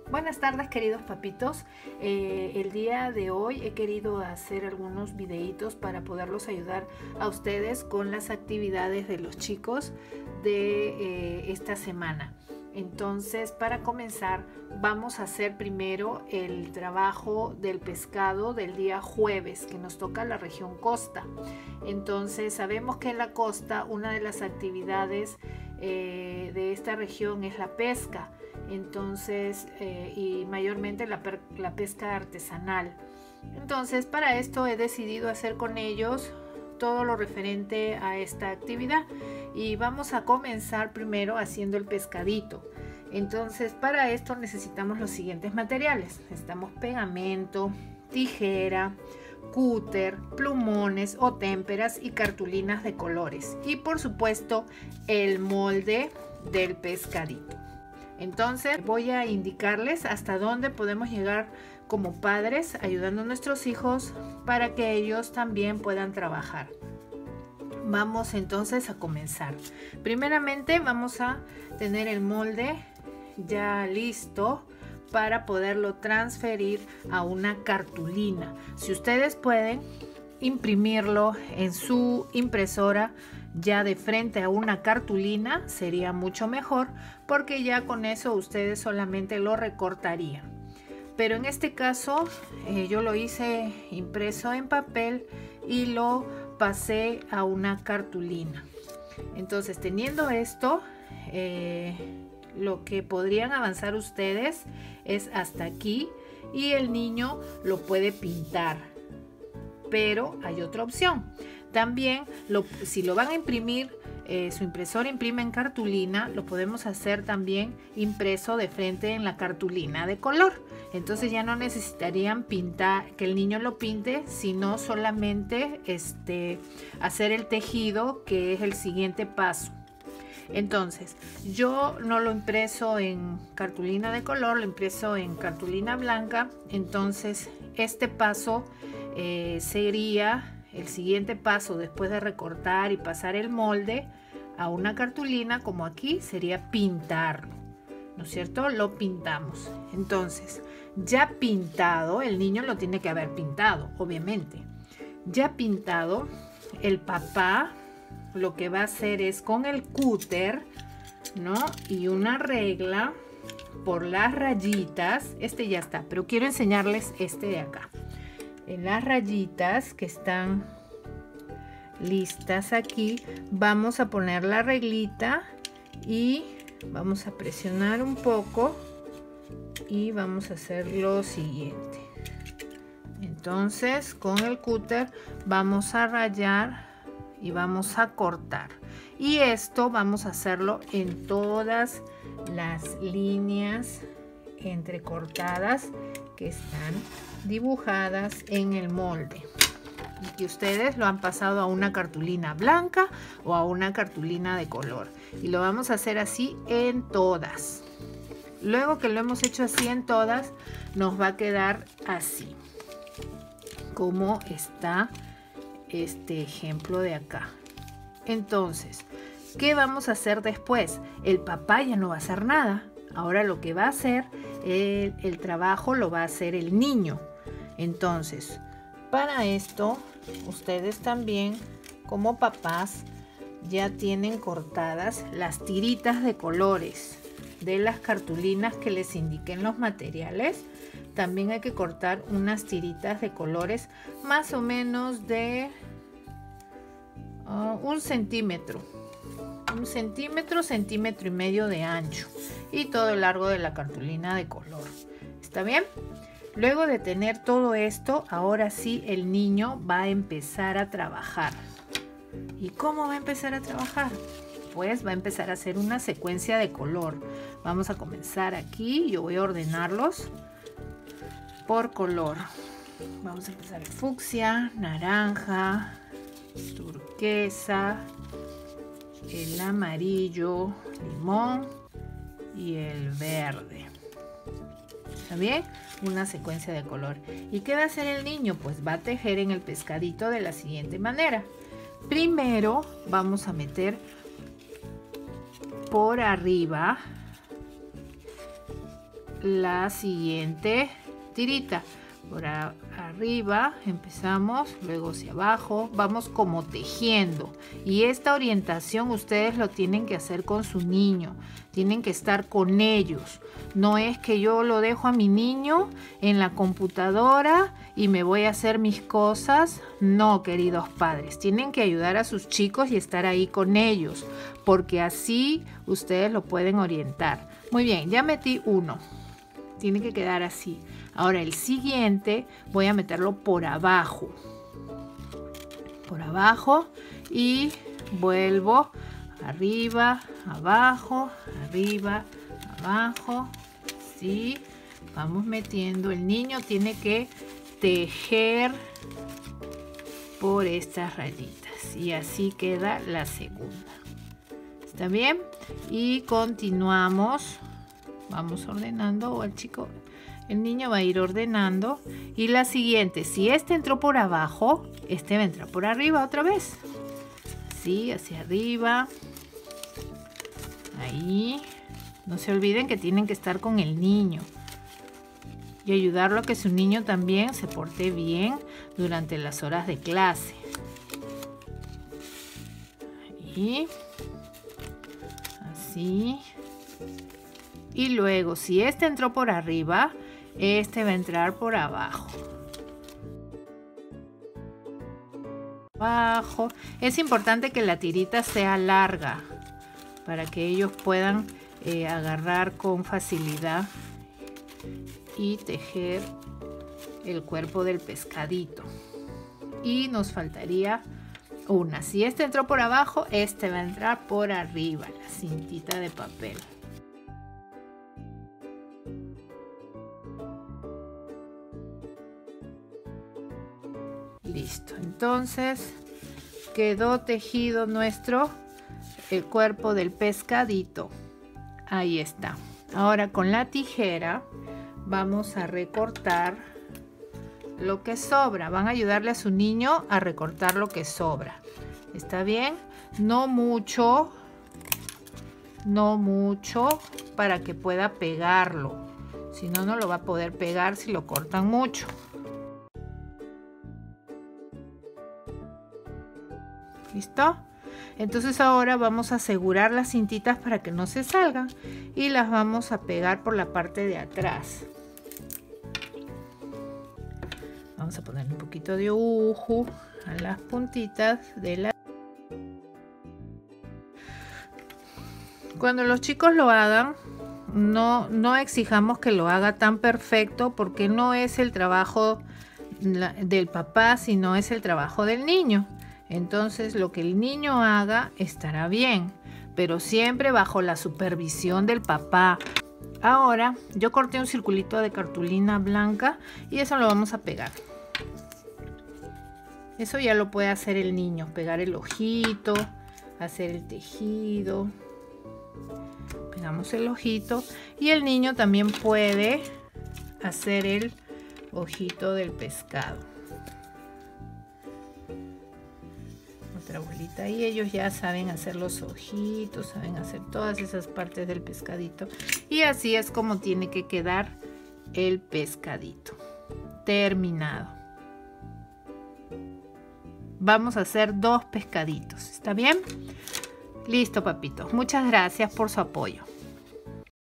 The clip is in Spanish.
Buenas tardes, queridos papitos. El día de hoy he querido hacer algunos videitos para poderlos ayudar a ustedes con las actividades de los chicos de esta semana. Entonces, para comenzar, vamos a hacer primero el trabajo del pescado del día jueves, que nos toca la región costa. Entonces, sabemos que en la costa una de las actividades de esta región es la pesca. Entonces, y mayormente la pesca artesanal. Entonces, para esto he decidido hacer con ellos todo lo referente a esta actividad y vamos a comenzar primero haciendo el pescadito. Entonces, para esto necesitamos los siguientes materiales. Necesitamos pegamento, tijera, cúter, plumones o témperas y cartulinas de colores y por supuesto el molde del pescadito. Entonces voy a indicarles hasta dónde podemos llegar como padres ayudando a nuestros hijos para que ellos también puedan trabajar. Vamos entonces a comenzar. Primeramente vamos a tener el molde ya listo para poderlo transferir a una cartulina. Si ustedes pueden imprimirlo en su impresora ya de frente a una cartulina sería mucho mejor, porque ya con eso ustedes solamente lo recortarían. Pero en este caso yo lo hice impreso en papel y lo pasé a una cartulina. Entonces, teniendo esto, lo que podrían avanzar ustedes es hasta aquí y el niño lo puede pintar. Pero hay otra opción. También, si lo van a imprimir, su impresora imprime en cartulina, lo podemos hacer también impreso de frente en la cartulina de color. Entonces ya no necesitarían pintar, que el niño lo pinte, sino solamente hacer el tejido, que es el siguiente paso. Entonces, yo no lo impreso en cartulina de color, lo impreso en cartulina blanca. Entonces, este paso sería el siguiente paso después de recortar y pasar el molde a una cartulina, como aquí, sería pintarlo, ¿no es cierto? Lo pintamos. Entonces, ya pintado, el niño lo tiene que haber pintado, obviamente. Ya pintado, el papá lo que va a hacer es con el cúter, ¿no? Y una regla por las rayitas. Este ya está, pero quiero enseñarles este de acá. En las rayitas que están listas aquí, vamos a poner la reglita y vamos a presionar un poco y vamos a hacer lo siguiente. Entonces, con el cúter vamos a rayar y vamos a cortar. Y esto vamos a hacerlo en todas las líneas entrecortadas que están dibujadas en el molde y que ustedes lo han pasado a una cartulina blanca o a una cartulina de color, y lo vamos a hacer así en todas. Luego que lo hemos hecho así en todas, nos va a quedar así como está este ejemplo de acá. Entonces, ¿qué vamos a hacer después? El papá ya no va a hacer nada. Ahora lo que va a hacer, el trabajo lo va a hacer el niño. Entonces, para esto, ustedes también, como papás, ya tienen cortadas las tiritas de colores de las cartulinas que les indiquen los materiales. También hay que cortar unas tiritas de colores más o menos de 1 centímetro. 1 centímetro, centímetro y medio de ancho, y todo el largo de la cartulina de color. ¿Está bien? Luego de tener todo esto, ahora sí el niño va a empezar a trabajar. ¿Y cómo va a empezar a trabajar? Pues va a empezar a hacer una secuencia de color. Vamos a comenzar aquí. Yo voy a ordenarlos por color. Vamos a empezar el fucsia, naranja, turquesa, el amarillo, limón y el verde. ¿Está bien? Una secuencia de color. ¿Y qué va a hacer el niño? Pues va a tejer en el pescadito de la siguiente manera. Primero vamos a meter por arriba la siguiente tirita. Por arriba empezamos, luego hacia abajo, vamos como tejiendo. Y esta orientación ustedes lo tienen que hacer con su niño, tienen que estar con ellos. No es que yo lo dejo a mi niño en la computadora y me voy a hacer mis cosas. No, queridos padres, tienen que ayudar a sus chicos y estar ahí con ellos, porque así ustedes lo pueden orientar. Muy bien, ya metí uno. Tiene que quedar así. Ahora el siguiente voy a meterlo por abajo. Por abajo y vuelvo arriba, abajo, arriba, abajo. Sí, vamos metiendo. El niño tiene que tejer por estas rayitas y así queda la segunda. ¿Está bien? Y continuamos. Vamos ordenando o el niño va a ir ordenando. Y la siguiente, si este entró por abajo, este va a entrar por arriba otra vez. Así, hacia arriba. Ahí. No se olviden que tienen que estar con el niño y ayudarlo a que su niño también se porte bien durante las horas de clase. Ahí. Así. Y luego, si este entró por arriba, este va a entrar por abajo. Abajo. Es importante que la tirita sea larga para que ellos puedan agarrar con facilidad y tejer el cuerpo del pescadito. Y nos faltaría una. Si este entró por abajo, este va a entrar por arriba, la cintita de papel. Listo, entonces quedó tejido el cuerpo del pescadito. Ahí está. Ahora con la tijera vamos a recortar lo que sobra. Van a ayudarle a su niño a recortar lo que sobra. ¿Está bien? No mucho para que pueda pegarlo. Si no, no lo va a poder pegar si lo cortan mucho. ¿Listo? Entonces ahora vamos a asegurar las cintitas para que no se salgan y las vamos a pegar por la parte de atrás. Vamos a poner un poquito de ujú a las puntitas de la... Cuando los chicos lo hagan, no exijamos que lo haga tan perfecto, porque no es el trabajo del papá, sino es el trabajo del niño. Entonces lo que el niño haga estará bien, pero siempre bajo la supervisión del papá. Ahora yo corté un circulito de cartulina blanca y eso lo vamos a pegar. Eso ya lo puede hacer el niño, pegar el ojito, hacer el tejido. Pegamos el ojito y el niño también puede hacer el ojito del pescado. Otra bolita y ellos ya saben hacer los ojitos, saben hacer todas esas partes del pescadito, y así es como tiene que quedar el pescadito terminado. Vamos a hacer 2 pescaditos, ¿está bien? Listo, papitos, muchas gracias por su apoyo.